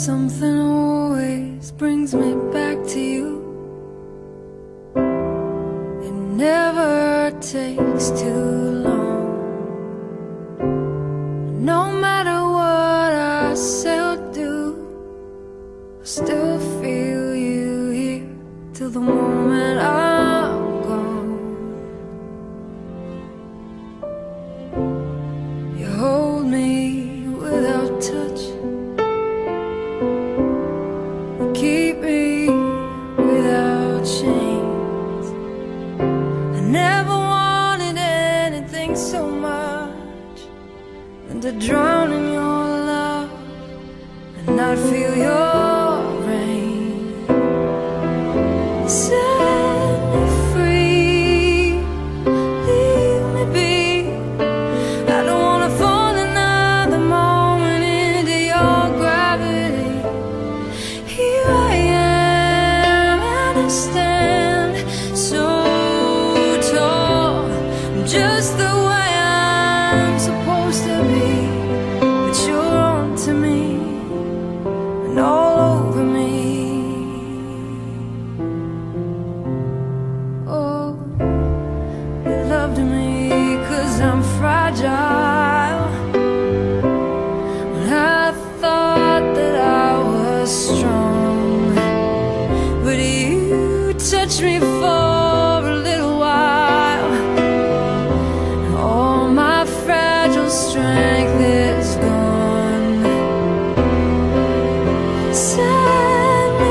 Something always brings me back to you. It never takes too long. No matter what I say or do, I still feel you here till the moment I'm gone. You hold me without touch, keep me without chains. I never wanted anything so much than to drown in your love and not feel your rain. Set me free, leave me be. I don't wanna fall another moment into your gravity. Here I am, and I stand so tall. I'm just the way I'm supposed to be, but you're on to me and all over me. Oh, you loved me 'cause I'm fragile. When I thought that I was strong, but you touched me for a little while, and all my fragile strength is gone. Set me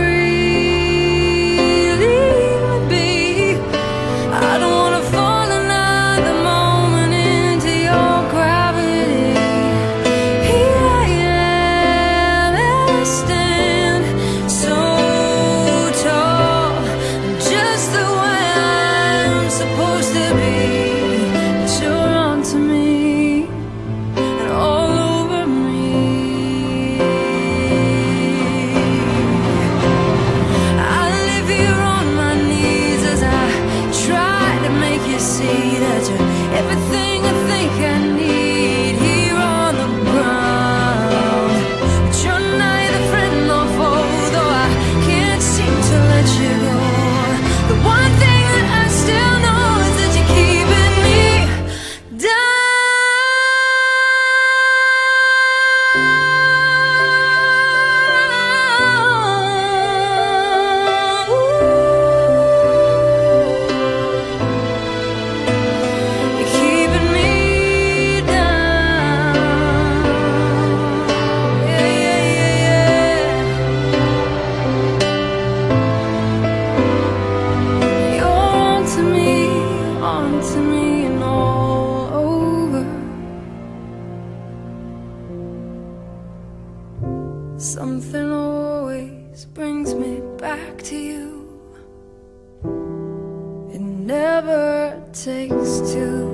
free, leave me be. I don't wanna fall another moment into your gravity. Here I am, and I stand so tall. I'm just the way I'm supposed to be, but you're on to me and all over me. I live here on my knees as I try to make you see that you're everything I think I need here on the ground. But you're neither friend nor foe, though I can't seem to let you go. The one thing that I still know is that you're keeping me down. You're keeping me down. Yeah, yeah, yeah, yeah. You're on to me and all over. Something always brings me back to you. It never takes too